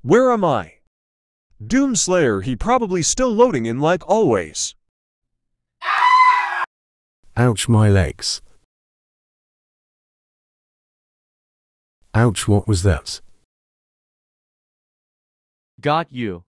Where am I? Doomslayer, he probably still loading in like always. Ouch, my legs. Ouch, what was that? Got you.